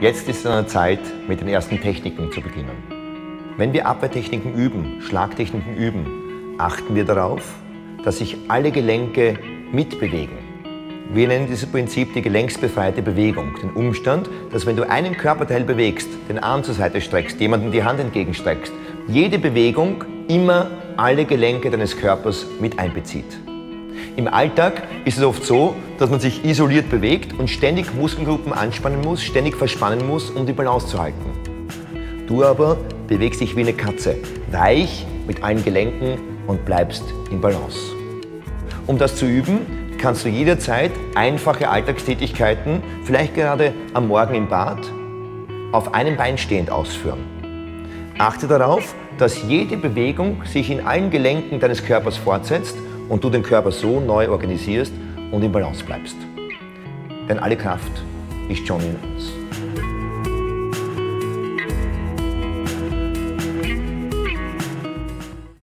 Jetzt ist es an der Zeit, mit den ersten Techniken zu beginnen. Wenn wir Abwehrtechniken üben, Schlagtechniken üben, achten wir darauf, dass sich alle Gelenke mitbewegen. Wir nennen dieses Prinzip die gelenksbefreite Bewegung. Den Umstand, dass wenn du einen Körperteil bewegst, den Arm zur Seite streckst, jemandem die Hand entgegenstreckst, jede Bewegung immer alle Gelenke deines Körpers mit einbezieht. Im Alltag ist es oft so, dass man sich isoliert bewegt und ständig Muskelgruppen anspannen muss, ständig verspannen muss, um die Balance zu halten. Du aber bewegst dich wie eine Katze, weich mit allen Gelenken und bleibst in Balance. Um das zu üben, kannst du jederzeit einfache Alltagstätigkeiten, vielleicht gerade am Morgen im Bad, auf einem Bein stehend ausführen. Achte darauf, dass jede Bewegung sich in allen Gelenken deines Körpers fortsetzt und du den Körper so neu organisierst und in Balance bleibst. Denn alle Kraft ist schon in uns.